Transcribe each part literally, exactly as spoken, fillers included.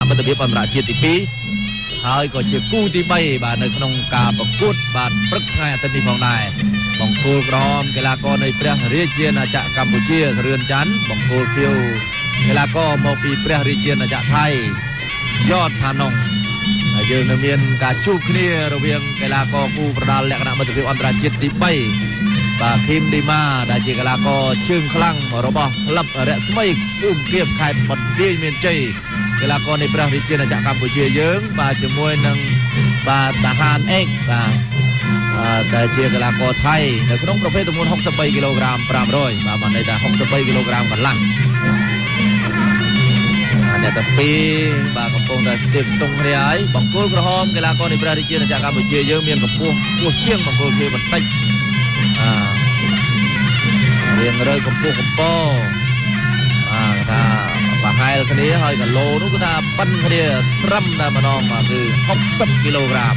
មិត្តភាពអន្តរជាតិទីពីរហើយក៏ជាគូទីបីបាទនៅក្នុងការប្រកួតបាទព្រឹកថ្ងៃអាទិត្យនេះផងដែរបង្គោលក្រហមកីឡាករនៃព្រះរាជាណាចក្រកម្ពុជាសរឿនច័ន្ទបង្គោលខៀវកីឡាករមកពីព្រះរាជាណាចក្រថៃយ៉តថាណុងហើយយើងនៅមានការជួបគ្នារវាងកីឡាករគូប្រដាល់លក្ខណៈមិត្តភាពអន្តរជាតិទីបីបាទឃីមឌីម៉ាដែលជាកីឡាករជើងខ្លាំងរបស់ក្លឹបរស្មីភូមិគៀបខេត្តបន្ទាយមានជ័យកីឡាករនៃព្រះរាជាណាចក្រកម្ពុជាយើងបាទជាមួយនឹងបាទតាហានអេកបាទដែលជាកីឡាករថៃនៅក្នុងប្រភេទទម្ងន់ហុកសិបបីគីឡូក្រាមប្រាំរយបាទបានន័យថាហុកសិបបីគីឡូក្រាមកន្លះអ្នកទាំងពីរបាទកំពុងតែស្ទាបស្ទង់គ្នាហើយបង្គោលក្រហមកីឡាករនៃព្រះរាជាណាចក្រកម្ពុជាយើងមានកម្ពស់ខ្ពស់ជាងបង្គោលខៀវបន្តិចអឺរៀងរើកម្ពស់កម្ពស់បាទថាប្រហែលគ្នាហើយគីឡូនោះគឺថាប៉ិនគ្នាត្រឹមតែម្ដងបាទគឺហុកសិបគីឡូក្រាម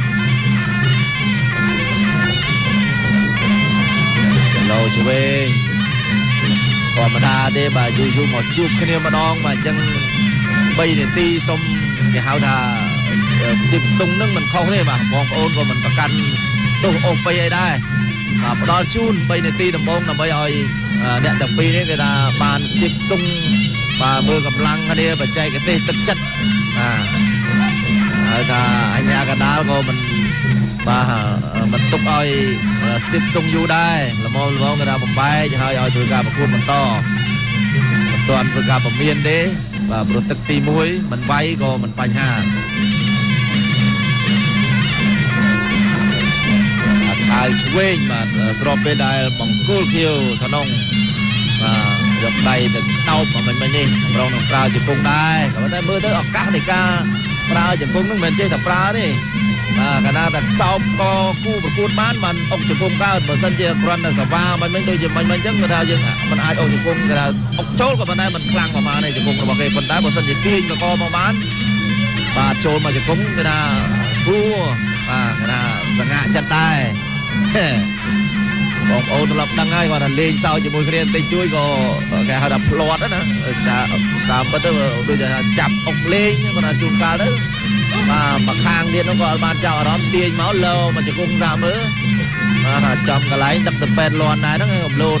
គីឡូឆ្វេងធម្មតាទេបាទយូរយូរមកជួបគ្នាម្ដងបាទអញ្ចឹងបីនាទីសុំគេហៅថាស្ទាបស្ទង់នឹងមិនខុសទេបាទបងប្អូនក៏មិនប្រកាន់ទោសអូសបីអីដែរបាទផ្ដល់ជូនបីនាទីដំបូងដើម្បីឲ្យអ្នកទាំងពីរនេះគេថាបានស្ទាបស្ទង់បាទមើលកម្លាំងគ្នាបច្ចេកទេសទឹកចិត្តបាទហើយថាអញ្ញាកដាលក៏មិនបាទមិនទុកឲ្យស្ទាបស្ទង់យូរដែរល្មមល្មមគេថាបំបែកហើយឲ្យធ្វើការប្រកួតបន្តមិនទាន់ធ្វើការពមៀនទេបាទព្រោះទឹកទីមួយមិនវាយក៏មិនបញ្ហាហើយឆ្វេងបាទស្របពេលដែលបង្គោលខៀវថ្នងបាទយកដៃទៅខ្នោបមកមិនមិញនេះប្រងនឹងប្រើជង្គង់ដែរក៏តែមើលទៅឱកាសនៃការប្រើជង្គង់នឹងមិនចេះតែប្រើទេបាទកាលណាតែខ្សោបក៏គូប្រកួតបានបានអុកជង្គង់កើតបើសិនជាគ្រាន់តែសាវ៉ាមិនមិញដូចជាមិនមិញអញ្ចឹងគេថាយើងមិនអាចអុកជង្គង់គេថាអុកចូលក៏ប៉ុន្តែមិនខ្លាំងប្រហែលទេជង្គង់របស់គេប៉ុន្តែបើសិនជាទាញកកមកបានបាទចូលមកជង្គង់គេថាគួរបាទគេថាសង្ហាចិត្តដែរបងប្អូនធ្លាប់ដឹងហើយគាត់ថាលេងសើចជាមួយគ្នាបន្តិចជួយក៏គេហៅថាផ្លាត់ណាតាមពិតទៅដូចថាចាប់អុកលេងគាត់ថាជួនកាលទៅបាទមកខាងទៀតនោះក៏អត់បានចាប់អារម្មណ៍ទាញមកលោមកជង្គង់សាមើបាទចំកន្លែងដឹកទៅពេទ្យលាន់ដែរហ្នឹងកំលោត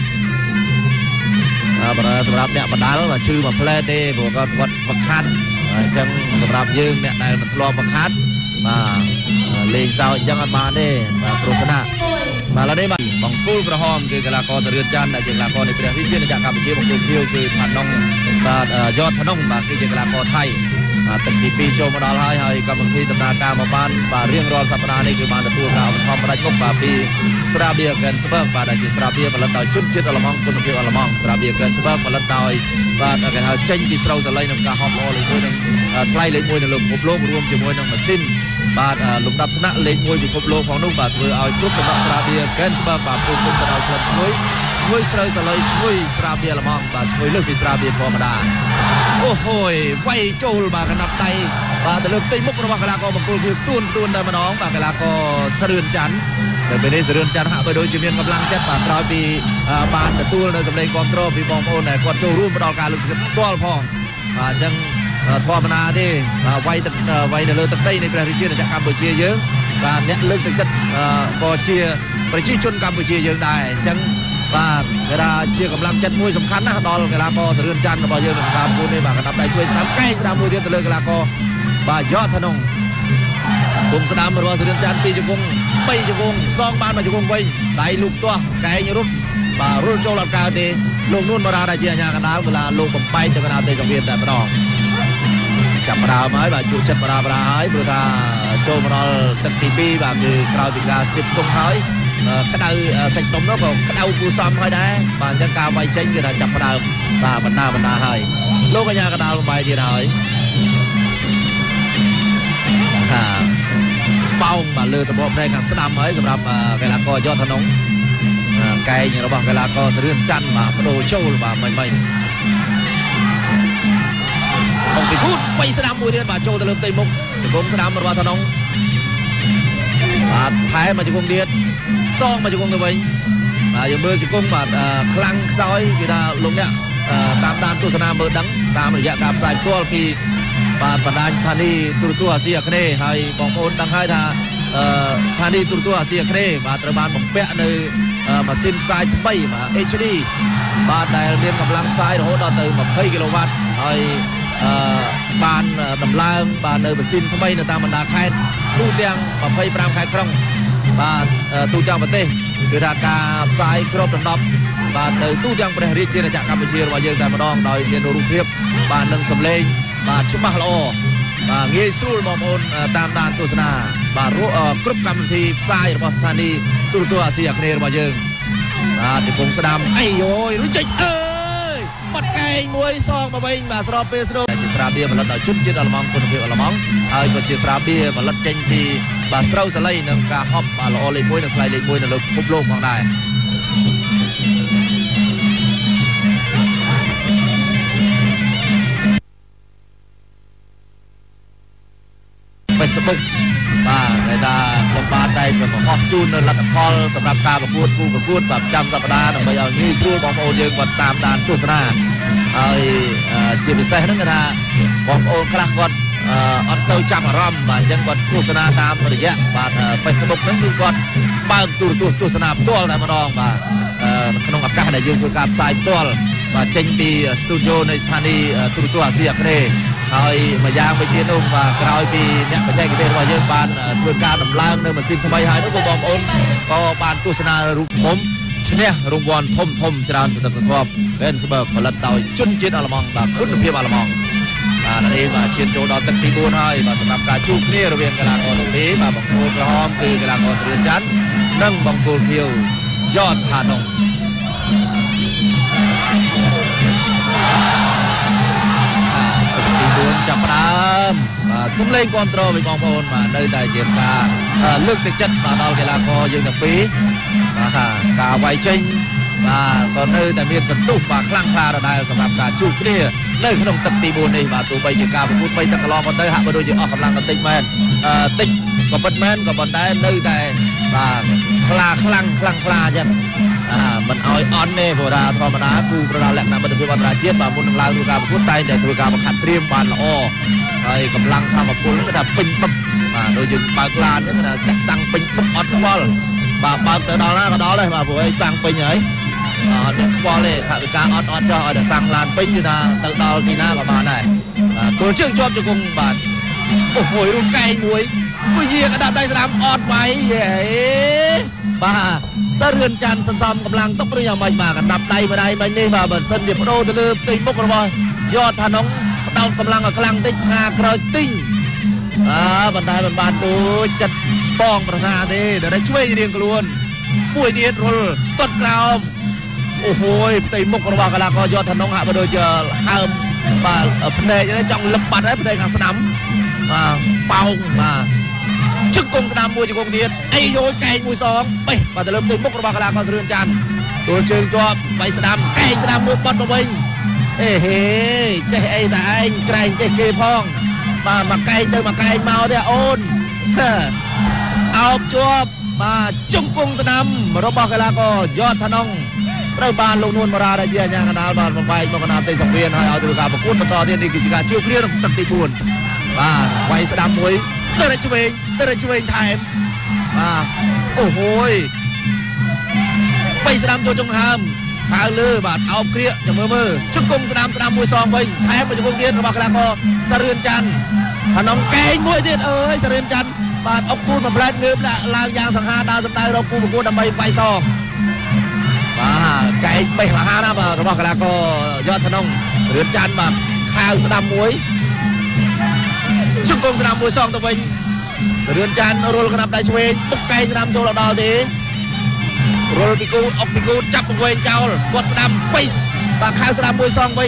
បាទសម្រាប់អ្នកបដាល់បាទឈឺមួយផ្លែទេព្រោះគាត់គាត់បខាត់អញ្ចឹងសម្រាប់យើងអ្នកដែលមិនធ្លាប់បខាត់បាទលេងសើចអញ្ចឹងអត់បានទេបាទគ្រោះថ្នាក់បាទឥឡូវនេះបាទបង្គោលក្រហមគឺកីឡាករសរឿនច័ន្ទដែលជាកីឡាករនៃព្រះរាជាណាចក្រកម្ពុជាបង្គោលខៀវគឺថាណុងបាទយ៉តថាណុងបាទគឺជាកីឡាករថៃបាទទឹកទីពីរចូលមកដល់ហើយហើយកម្មវិធីដំណើរការមកបានបាទរៀងរាល់សប្តាហ៍នេះគឺបានទទួលការឧបត្ថម្ភផ្ដាច់មុខបាទពីស្រាបៀកែនស្បឺកបាទដែលជាស្រាបៀផលិតដោយជនជាតិអាល្លឺម៉ង់គុណភាពអាល្លឺម៉ង់ស្រាបៀកែនស្បឺកផលិតដោយបាទគេហៅចេញពីស្រូវសាលីនឹងការហប់អលេខមួយនឹងថ្លៃលេខមួយនៅលើពិភពលោករួមជាមួយនឹងម៉ាស៊ីនបាទលំដាប់ថ្នាក់លេខមួយពិភពលោកផងនោះបាទធ្វើឲ្យគ្រប់ដំណាក់ស្រាបៀកែនស្បឺកបាទពុំពុំទៅដល់ក្លិនឈ្ងុយឈ្ងុយស្រូវសាលីឈ្ងុយស្រាបៀអាល្លឺម៉ង់បាទឈ្ងុយលើសពីស្រាបៀធម្មតាអូហូយវាយចូលបាទកណ្ដាប់ដៃបាទទៅលើផ្ទៃមុខរបស់កីឡាករបង្គោលខៀវទួនទួនតែម្ដងបាទកីឡាករសរឿនច័ន្ទតែពេលនេះសរឿនច័ន្ទហាក់បីដូចជាមានកម្លាំងចិត្តបាទក្រោយពីបានទទួលនៅសម្លេងគាំទ្រពីបងប្អូនដែលគាត់ចូលរួមផ្ដល់ការលើកទឹកចិត្តផ្ទាល់ផងបាទអញ្ចឹងធម្មតាទេបាទវាយទឹកវាយនៅលើទឹកដីនៃព្រះរាជាណាចក្រកម្ពុជាយើងបាទអ្នកលើកទឹកចិត្តក៏ជាប្រជាជនកម្ពុជាយើងដែរអញ្ចឹងបាទគេថាជាកម្លាំងចិត្តមួយសំខាន់ណាស់ដល់កីឡាករសរឿនច័ន្ទរបស់យើងនៅក្នុងការប្រកួតនេះបាទកណ្ដាប់ដៃឆ្វេងស្ដាំកែងស្ដាំមួយទៀតទៅលើកីឡាករបាទយ៉តថាណុងគុំស្ដាំរបស់សរឿនច័ន្ទពីរជង្គង់បីជង្គង់សងបានមកជង្គង់វិញដៃលូកទាស់កែងរត់បាទរុលចូលអត់កើតទេលោកនួនបារាដែលជាអាញាកណ្ដាលកីឡាលោកបំបែកទៅកណ្ដាលទេសង្វៀនតែម្ដងចាប់ផ្ដើមហើយបាទជួចិត្តបារាបារាហើយព្រោះថាចូលមកដល់ទឹកទីពីរបាទគឺក្រោយពីការស្ទាបស្ទង់ហើយក្តៅសាច់ដុំនោះក៏ក្តៅគួរសមហើយដែរបាទអញ្ចឹងការវាយចេញគឺថាចាប់ផ្ដើមបាទបណ្ដាបណ្ដាហើយលោកអាញាកណ្ដាលបំបែកទៀតហើយហាបោងបាទលើតំបន់ផ្នែកខាងស្ដាំហើយសម្រាប់កីឡាករយ៉តថាណុងកែងរបស់កីឡាករសរឿនច័ន្ទបាទបដូរចូលបាទមិនមិនអង្គពីគូតបីស្ដាំមួយទៀតបាទចូលទៅលើផ្ទៃមុខជង្គង់ស្ដាំរបស់ថាណុងបាទថែមកជង្គង់ទៀតសងមកជង្គង់ទៅវិញបាទយើងមើលជង្គង់បាទខ្លាំងខ្សោយគឺថាលោកអ្នកតាមដានទស្សនាមើលដឹងតាមរយៈការផ្សាយផ្ទាល់ពីบาดបណ្ដាញស្ថានីយ៍ទូរទស្សន៍អាស៊ីអាគ្នេយ៍ហើយបងប្អូនដឹងហើយថាស្ថានីយ៍ទូរទស្សន៍អាស៊ីអាគ្នេយ៍បាទត្រូវបានបំពាក់នៅម៉ាស៊ីនផ្សាយថ្មីបាទ เอช ดี បាទដែលមានកម្លាំងផ្សាយរហូតដល់ទៅยี่สิบกิโลวัตต์ហើយបានដំឡើងបាទនៅម៉ាស៊ីនថ្មីនៅតាមបណ្ដាខេត្តទូទាំងยี่สิบห้าខេត្តក្រុងបាទទូទាំងប្រទេសគឺថាការផ្សាយគ្របដណ្ដប់បាទនៅទូទាំងព្រះរាជាណាចក្រកម្ពុជារបស់យើងតែម្ដងដោយមានរូបភាពបាទនិងសម្លេងបាទច្បាស់ល្អបាទងាយស្រួលបងប្អូនតាមដានទស្សនាបាទគ្រប់កម្មវិធីផ្សាយរបស់ស្ថានីយ៍ទូរទស្សន៍អាស៊ីអាគ្នេយ៍របស់យើងបាទកំពុងស្ដាំអីយោយរួចចេញអើយបាត់កែងមួយសងមកវិញបាទស្របពេលស្រូបជាស្រាបៀរផលិតដោយជនជាតិអាល្លឺម៉ង់គុណភាពអាល្លឺម៉ង់ហើយក៏ជាស្រាបៀរផលិតចេញពីបាទស្រូវសាលីនិងការហប់បាទល្អលេខមួយនិងថ្លៃលេខមួយនៅលើពិភពលោកផងដែរFacebook បាទគេថាខ្ញុំបានតែបង្ហោះជូននៅលទ្ធផលសម្រាប់ការប្រកួតគូប្រកួតបាទប្រចាំសប្តាហ៍ដើម្បីឲ្យងាយស្រួលបងប្អូនយើងគាត់តាមដានទស្សនាហើយជាពិសេសហ្នឹងគេថាបងប្អូនខ្លះគាត់អត់សូវចាប់អារម្មណ៍បាទអញ្ចឹងគាត់ទស្សនាតាមរយៈបាទ Facebook ហ្នឹងគឺគាត់បើកទូរទស្សន៍ទស្សនាផ្ទាល់តែម្ដងបាទក្នុងឱកាសដែលយើងធ្វើការផ្សាយផ្ទាល់បាទចេញពីស្ទូឌីយោនៃស្ថានីយ៍ទូរទស្សន៍អាស៊ីអាគ្នេយ៍ហើយមួយយ៉ាងវិញទៀតនោះបាទក្រោយពីអ្នកបច្ចេកទេសរបស់យើងបានធ្វើការដំឡើងនៅម៉ាស៊ីនថ្មីហើយនោះក៏បងប្អូនក៏បានទស្សនារូបមុំឈ្នះរង្វាន់ធំធំច្រើនសន្តិភាព Gensberg ផលិតដោយជនជាតិអាល្លឺម៉ង់បាទគុណភាពអាល្លឺម៉ង់បាទនេះបាទឈានចូលដល់ទឹកទីបួនហើយបាទសម្រាប់ការជួបគ្នារវាងកីឡាករទាំងពីរបាទបង្គោលក្រហមគឺកីឡាករត្រៀនច័ន្ទនិងបង្គោលខៀវយ៉តផាណុងចាប់ផ្ដើមបាទសំឡេងគាំទ្រពីបងប្អូនបាទនៅតែជាការលើកទឹកចិត្តមកដល់កីឡាករយើងទាំងពីរបាទការវាយចេញបាទក៏នៅតែមានសន្ទុះបាទខ្លាំងក្លាដដែលសម្រាប់ការជួបគ្នានៅក្នុងទឹកទីបួននេះបាទទោះបីជាការប្រកួតបីទឹកកន្លងមកទៅហាក់បីដូចជាអស់កម្លាំងបន្តិចមែនតិចក៏ពិតមែនក៏ប៉ុន្តែនៅតែបាទខ្លាខ្លាំងខ្លាំងខ្លាអញ្ចឹងមិនឲ្យអន់ទេព្រោះថាធម្មតាគូប្រដាល់លក្ខណៈមិត្តភាពអន្តរជាតិបាទមុននឹងឡើងធ្វើការប្រកួតតែតែធ្វើការបង្ហាត់ត្រៀមបានល្អហើយកម្លាំងធម្មពលគឺថាពេញបឹកបាទដូចយើងបើកឡានអញ្ចឹងថាចាក់សាំងពេញបឹកអត់ខ្វល់បាទបើកទៅដល់ណាក៏ដល់ដែរបាទព្រោះឲ្យសាំងពេញហើយអត់មានខ្វល់ទេថាវិការអត់អត់ចោះឲ្យតែសាំងឡានពេញគឺថាទៅដល់ទីណាក៏បានដែរបាទទល់ជើងជាប់ជង្គង់បាទអូហួយរូបកែងមួយមួយយាក៏ដាក់ដៃស្ដាំអត់វាយយេបាទសរឿនច័ន្ទសន្សំកម្លាំងទុកឬយ៉ាងម៉េចបាទកណ្ដាប់ដៃម្ដាយមិញនេះបាទបើសិនជាបដូរទៅលើផ្ទៃមុខរបស់យ៉តថាណុងផ្ដោតកម្លាំងឲ្យខ្លាំងតិចងាក្រោយទិញបាទប៉ុន្តែមិនបានដូចចិត្តបងប្រាថ្នាទេដែលឆ្វេងរៀងខ្លួនមួយទៀតរុលទាត់ក្រោមអូហូយផ្ទៃមុខរបស់កីឡាករយ៉តថាណុងហាក់បីដូចជាហើមបាទភ្នែកនេះចង់លឹបបាត់ហើយភ្នែកខាងស្ដាំបាទប៉ោងបាទជឹកគង់ស្ដាំមួយជង្គង់ទៀតអីយោយកែងមួយសងបេះបាទទៅលើផ្ទៃមុខរបស់កីឡាករសរឿនច័ន្ទទួលជើងជាប់បីស្ដាំកែងស្ដាំមួយបត់មកវិញអេហេចេះអីតែឯងក្រែងចេះគេផងបាទមកកែងទៅមកកែងមកទេអូនអោបជាប់បាទជង្គង់ស្ដាំរបស់កីឡាករយ៉តថាណុងត្រូវបានលោកនួនមរាដែលជាអាជ្ញាកណ្ដាលបានបំបែកមកកណ្ដាលទីសង្វៀនហើយឲ្យធ្វើការប្រកួតបន្តទៀតនេះគឺជាការជួបគ្នាក្នុងទឹកទីបួនបាទវាយស្ដាំមួយទៅរឆ្វេងទៅរឆ្វេងថែមបាទអូហូយបីស្ដាំចូលចុងហើមខៅលើបាទអោបគ្រាកចាំមើលមើលជង្គង់ស្ដាំស្ដាំមួយសងវិញថែមមួយជង្គង់ទៀតរបស់កីឡាករសរឿនច័ន្ទអានងកែងមួយទៀតអើយសរឿនច័ន្ទបាទអុកពូនបំលែតងើបឡើងយ៉ាងសង្ហាដើរសម្ដៅរកគូប្រកួតដើម្បីវាយសងបាទកែងបេះលហាណាបាទរបស់កីឡាករយ៉តថាណុងសរឿនច័ន្ទបាទខៅស្ដាំមួយជង្គង់ស្ដាំមួយសងទៅវិញសរឿនច័ន្ទរុលក្តាប់ដៃឆ្វេងទុកកែងស្ដាំចូលដល់ទេរុលពីគូអុកពីគូចាប់វែងចោលគាត់ស្ដាំបេះបាទខៅស្ដាំមួយសងវិញ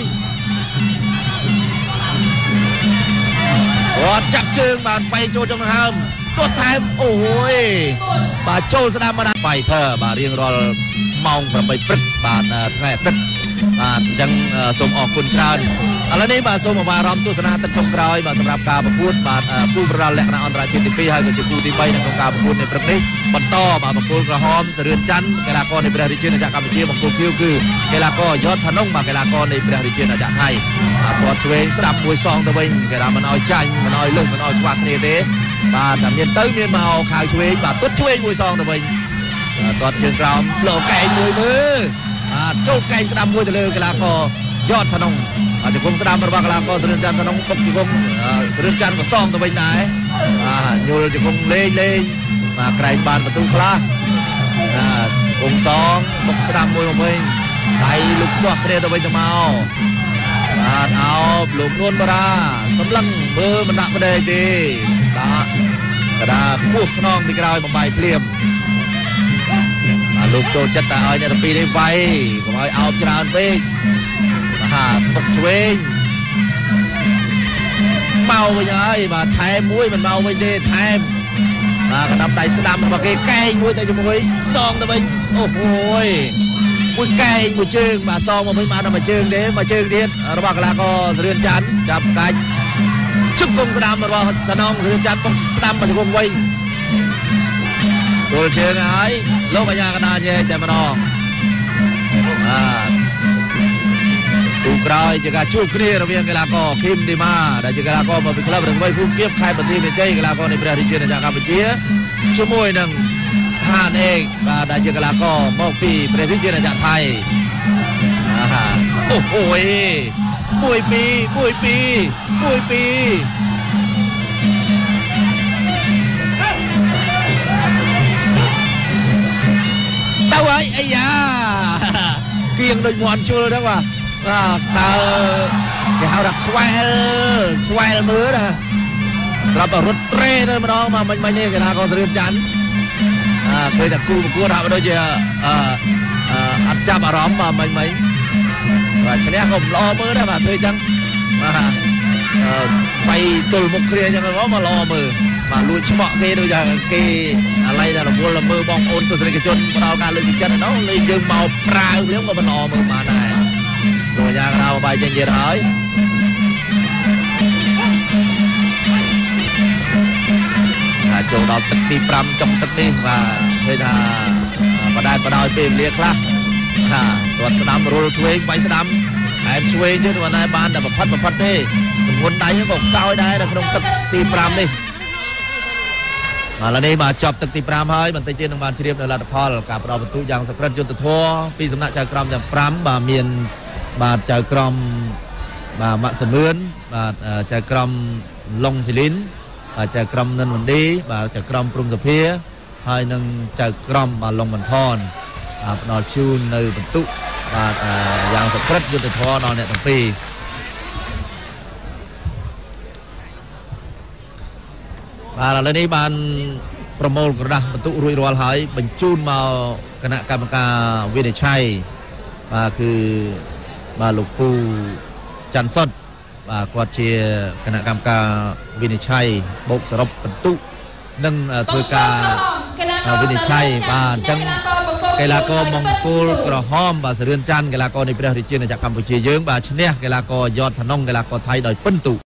គាត់ចាប់ជើងបាទបៃចូលtrongហើមទាត់ថែមអូយបាទចូលស្ដាំមកណា Fighter បាទរៀងរាល់ម៉ោងប្រាំបីព្រឹកបាទថ្ងៃអាទិត្យបាទអញ្ចឹងសូមអរគុណច្រើនឥឡូវនេះបាទសូមអបារម្ភទស្សនាទឹកចុងក្រោយបាទសម្រាប់ការប្រកួតបាទគូប្រដាល់លក្ខណៈអន្តរជាតិទីពីរហើយក៏ជាគូទីបីនៅក្នុងការប្រកួតនៅព្រឹកនេះបន្តបាទបង្គោលក្រហមសរឿនច័ន្ទកីឡាករនៃព្រះរាជាណាចក្រកម្ពុជាបង្គោលខៀវគឺកីឡាករយតថនងបាទកីឡាករនៃព្រះរាជាណាចក្រថៃបាទទាត់ឆ្វេងស្ដាប់មួយសងទៅវិញគេថាមិនអោយចាញ់មិនអោយលើសមិនអោយខ្វះគ្នាទេបាទតែមានទៅមានមកខៅឆ្វេងបាទទាត់ឆ្វេងមួយសងទៅវិញទាត់ជើងក្រោមលោកកែងមួយមើលបាទចូលកែងស្ដាប់មួយទៅលើកីឡាករយតថនងបាទជង្គង់ស្ដាំរបស់កីឡាករសរឿនច័ន្ទថនងទុកជង្គង់សរឿនច័ន្ទក៏សងទៅវិញដែរបាទយល់ជង្គង់លេងលេងបាទក្រែងបានបន្ទូខ្លះបាទគង់សងមុខស្ដាំមួយមកវិញដៃលុកទាស់គ្នាទៅវិញទៅមកបាទអោបលោកនួនបារាសម្លឹងមើលមិនដាក់ប្រដេទេដាក់កដាខ្ពស់ខ្នងពីក្រោយបំបីភ្លាមបាទលោកចូលចិត្តតែឲ្យអ្នកទាំងពីរនេះវាយកុំឲ្យអោបច្រើនពេកបាទទុកឆ្វេងមកវិញហើយបាទថែមមួយមិនមកវិញទេថែមបាទកណ្ដាប់ដៃស្ដាំរបស់គេកែងមួយទៅជាមួយសងទៅវិញអូហូយមួយកែងមួយជើងបាទសងមកវិញបានតែមួយជើងទេមួយជើងទៀតរបស់កីឡាករសរឿនច័ន្ទចាប់កាច់ជង្គង់ស្ដាំរបស់តំណងសរឿនច័ន្ទបុកស្ដាំមកជង្គង់វិញគល់ជើងហើយលោកអាញាកណ្ដាលញែកតែម្ដងបាទទូក្រោយជាការជួបគ្នារវាងកីឡាករឃីមឌីម៉ាដែលជាកីឡាករមកពីក្លឹបរង្វីភូមិគៀបខេត្តបន្ទាយមានជ័យកីឡាករនៃព្រះរាជាណាចក្រកម្ពុជាជាមួយនឹងហានអេកបាទដែលជាកីឡាករមកពីព្រះរាជាណាចក្រថៃអូហូយមួយពីរមួយពីរមួយពីរទៅហើយអាយ៉ាគៀងដូចមាន់ជុលហ្នឹងបាទបាទតើគេហៅថាខ្វែលខ្វែលមើលណាស្រាប់តែរត់ត្រេទៅម្ដងមកមិញមិញនេះកីឡាករសរឿនច័ន្ទអើឃើញតែគូប្រកួតហាក់ដូចជាអឺអត់ចាប់អារម្មណ៍បាទមិញមិញបាទឈ្នះក៏ល្អមើលដែរបាទធ្វើអញ្ចឹងបាទបីទល់មុខគ្នាអញ្ចឹងមកល្អមើលបាទលួចឆ្មក់គេដូចគេអាឡ័យតែរវល់មើលបងប្អូនទស្សនិកជនផ្ដល់ការលើកទឹកចិត្តឯនោះលេងយើងមកប្រាវលៀងក៏មិនល្អមើលបានដែរលោកយ៉ាងណាបាយចេញទៀតហើយថាចូលដល់ទឹកទីប្រាំចុងទឹកនេះបាទឃើញថាបដែតបដោយពេលវេលាខ្លះថាគាត់ស្ដាំរុលឆ្វេងបាយស្ដាំហែមឆ្វេងទៀតគាត់ណែបានតែប្រផិតប្រផិតទេទម្ងន់ដៃក៏ខ្សោយដែរនៅក្នុងទឹកទីប្រាំនេះឥឡូវនេះបាទចប់ទឹកទីប្រាំហើយបន្តិចទៀតនឹងបានជ្រាបនៅលទ្ធផលការផ្ដល់បន្ទូយ៉ាងសក្រិតយុទ្ធធម៌ពីសំណាក់ចៅក្រមទាំងប្រាំបាទមានបាទចៅក្រមបាទម៉ាក់សមឿនបាទចៅក្រមឡុងស៊ីលីនបាទចៅក្រមនិនវណ្ឌីបាទចៅក្រមព្រំសុភាហើយនឹងចៅក្រមបាទឡុងបន្ថនបាទផ្ដល់ជូននៅបន្ទុកបាទយ៉ាងសក្រិតយុទ្ធធម៌ដល់អ្នកទាំងពីរបាទឥឡូវនេះបានប្រមូលក្រដាស់បន្ទុករួចរាល់ហើយបញ្ជូនមកគណៈកម្មការវិនិច្ឆ័យបាទគឺបាទលោកពូច័ន្ទសុតបាទគាត់ជាគណៈកម្មការវិនិច្ឆ័យបូកសរុបបន្ទុកនិងធ្វើការវិនិច្ឆ័យបាទអញ្ចឹងកីឡាករបង្គោលក្រហមបាទសរឿនច័ន្ទកីឡាករនៃព្រះរាជាណាចក្រកម្ពុជាយើងបាទឈ្នះកីឡាករយតថនងកីឡាករថៃដោយពិន្ទុ